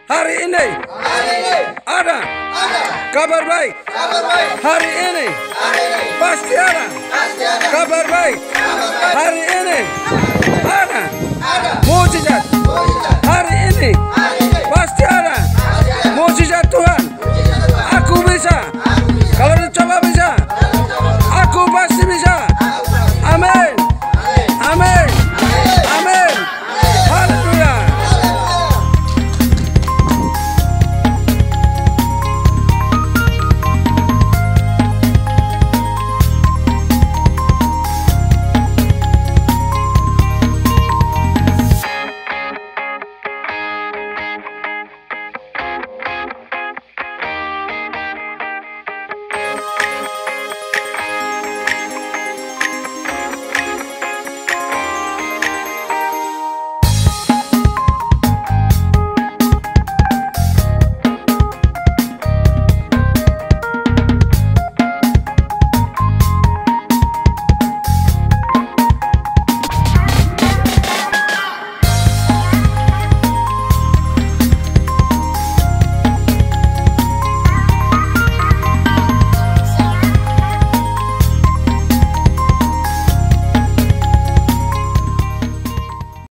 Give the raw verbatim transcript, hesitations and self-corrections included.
Hari ini Hari ini ada ada kabar baik. kabar baik. Hari ini Hari ini pasti ada pasti ada kabar baik. kabar baik. Hari ini